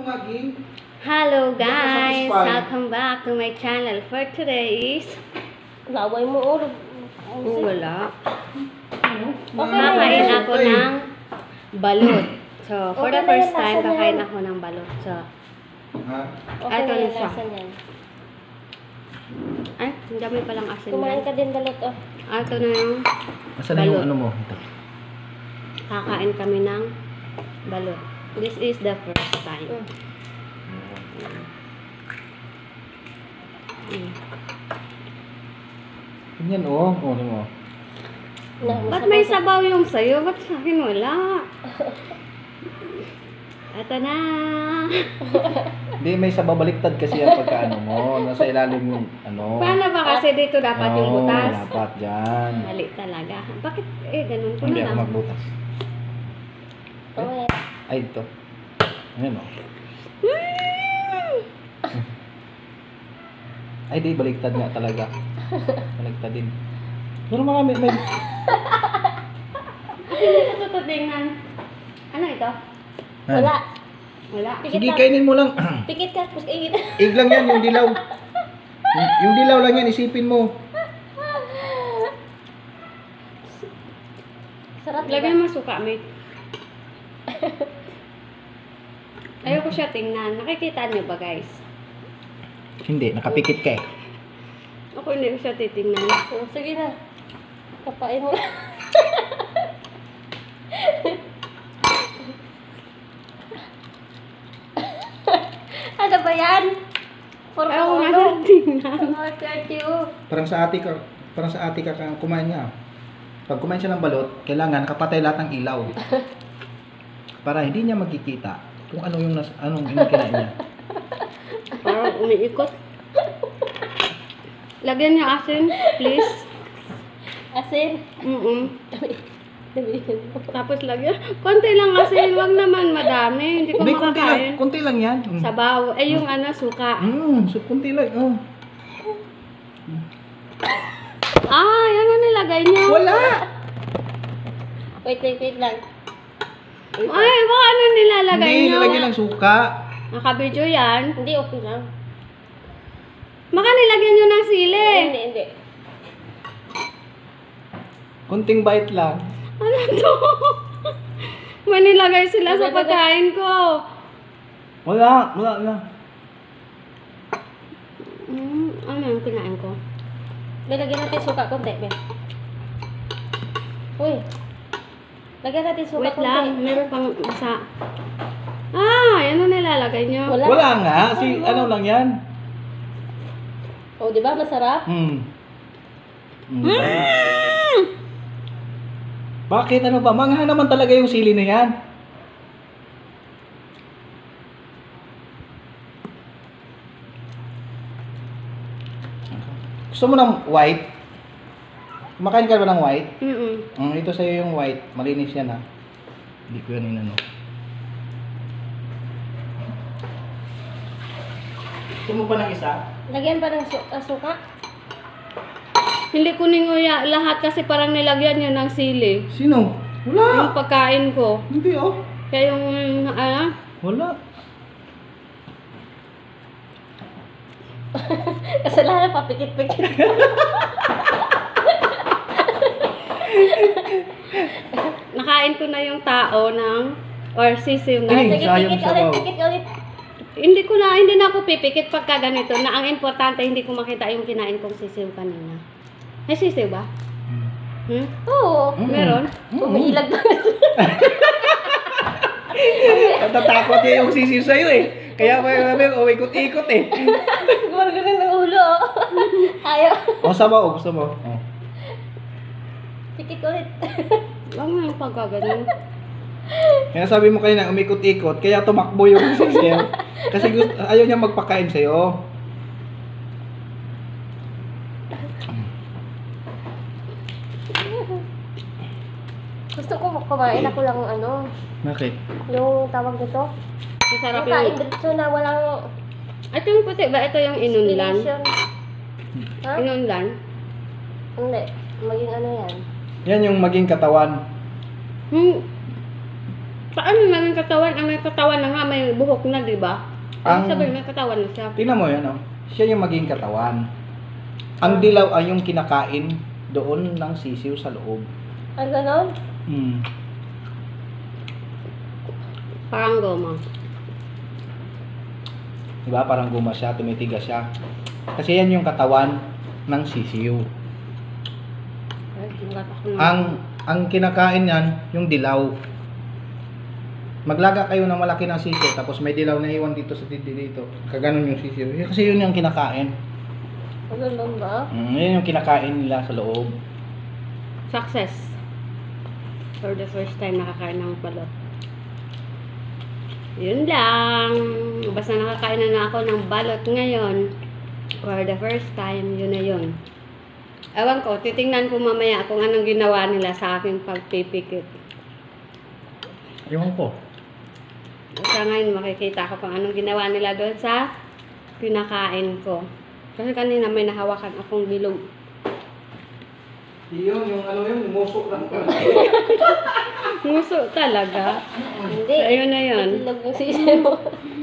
nga, Ging. Hello guys! Welcome back to my channel. For today is... Laway mo, wala. Okay, Kakain ako ng balut. So, for the Okay na first yung time, lasa kakain niyan. ako ng balut. So, Ha? Okay Ito na yung isa. lasa niyan. ay, ang dami palang asin Kumain yan. ka din balot, oh. Ito na yung Asan na yung Balot. ano mo? Ito. kakain kami ng balut. This is the first time. Mm. Ganyan, oh. Oh, ano mo? Ba't may sabaw yung sayo? Ba't sa akin wala? Ito na. Hindi, may sa babaliktad kasi yan pagka ano mo. Nasa ilalim yung ano. Paano ba kasi dito dapat yung Oo, butas? dapat dyan. Mali talaga. Bakit ganun ko Hindi na ako lang? magbutas. Okay. Ay, ito. Ayan, oh. Ay, di, baliktad nga talaga. Baliktad din. Pero marami, may... Hindi ko tututingan. Ano ito? Wala. Wala. Pikit Sige, lang. kainin mo lang. Pikit ka, tapos kainin. Ig lang yan, yung dilaw. Yung dilaw lang yan, isipin mo. Sarap, Lagyan diba? mo suka, mate. Ayoko siya tingnan. Nakikita niyo ba, guys? Hindi, nakapikit ka eh. Ako hindi ko siya titingnan. Oh, sige na. Kapain mo. Ano ba yan? For Ayoko nga ano? siya tingnan. Parang sa ate ka kang kumain niya. Pag kumain siya ng balot, kailangan kapatay lahat ng ilaw. Para hindi niya magkikita kung ano yung anong kinain niya. Parang umiikot. Lagyan niyo asin, please. Asin. Dami mo. Tapos lagyan. Konti lang asin. Wag naman madami. Hindi ko Hindi, makakain. konti lang yan. Sabaw. Eh, yung ano, suka. So konti lang. Oh. Ah, yan ang nilagay niyo. Wala! Wait lang. Ay, baka ano nilalagay Hindi, niyo? nilagyan ng suka. Nakabidyo yan. Hindi, okay lang. Baka nilagyan niyo ng sili. Hindi. Kunting bite lang. Ano to? May nilagay sila sa pagkain ko. Wala. Ano yung kinain ko? May lagyan natin suka konti, Ben. Uy. Lagyan natin suka Wait konti. lang, meron pang isa. Ah, yan ang nilalagay niyo. Wala. Wala nga. Ano lang yan. Oh, di ba? Masarap? Bakit? Ano ba? Mangha naman talaga yung sili na yan. Gusto mo ng white? Kumakain ka ba ng white? Ito sa'yo yung white. Malinis yan ha. Hindi ko yan inano. Gusto mo pa ng isa? Lagyan pa ng suka? Hindi ko ninguya lahat kasi parang nilagyan niyo ng sili. Sino? Wala. Yung pagkain ko. Hindi oh. Kaya yung, Wala. Kasalanan pa, pikit-pikit. nakain ko na yung tao or sisiw na. Ay, Sige, sayang sabaw. pikit ulit. Hindi na ako pipikit pagka ganito. Na ang importante, hindi ko makita yung kinain kong sisiw kanina. May sisiw ba? Oo. Meron? Umiilag ba? Natatakot niya yung sisiw sa'yo eh. Kaya may umikot-ikot eh. Gumagano ng ulo. Ayaw. Sabaw. Gusto mo? Pikit ulit. Huwag mo yung pagkaganon. Kaya sabi mo kanina umikot-ikot, kaya tumakbo yung sisiw. Kasi ayaw niya magpakain sa'yo. Gusto ko kumain ako lang Bakit? yung tawag nito. Masarap Yung kain yung... dito na walang Ito yung puti ba? Ito yung inunlan? explanation. Ha? Inunlan? Hindi. Maging ano yan. Yan yung maging katawan. Paano naging katawan? Ang may katawan na nga, may buhok na, di ba? Ang sabi, may katawan na siya. Tingnan mo yan, oh. Siya yung maging katawan. Ang dilaw ay yung kinakain doon ng sisiw sa loob. Ay, ganon? Hmm. Parang goma. Diba? Parang guma siya, tumitigas siya. Kasi yan yung katawan ng sisiw. Ay, nagatak na. Ang kinakain yan, yung dilaw. Maglaga kayo ng malaki ng sisiw, tapos may dilaw na iwan dito sa dito. Kaganon yung sisiw. Kasi yun yung kinakain. Ay, ganon ba? Yun yung kinakain nila sa loob. Success. For the first time nakakain ng balot. Yun lang. Basta nakakain na ako ng balot ngayon. For the first time, yun na yun. Ewan ko, titingnan ko mamaya kung anong ginawa nila sa aking pagpipikit. Ewan ko. Sa ngayon, makikita ko kung anong ginawa nila doon sa pinakain ko. Kasi kanina may nahawakan akong bilog. Yun, yung ano yun, musok lang ko. Muso talaga. Hindi. Ayun na yun. Ilog yung sisi mo.